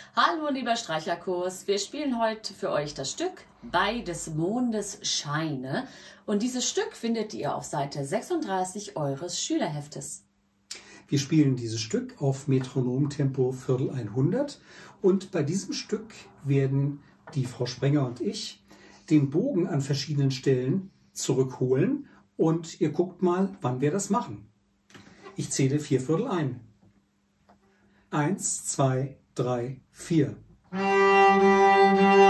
Hallo lieber Streicherkurs, wir spielen heute für euch das Stück Bei des Mondes Scheine und dieses Stück findet ihr auf Seite 36 eures Schülerheftes. Wir spielen dieses Stück auf Metronomtempo Viertel 100 und bei diesem Stück werden die Frau Sprenger und ich den Bogen an verschiedenen Stellen zurückholen und ihr guckt mal, wann wir das machen. Ich zähle 4 Viertel ein. 1, 2, 3, 4.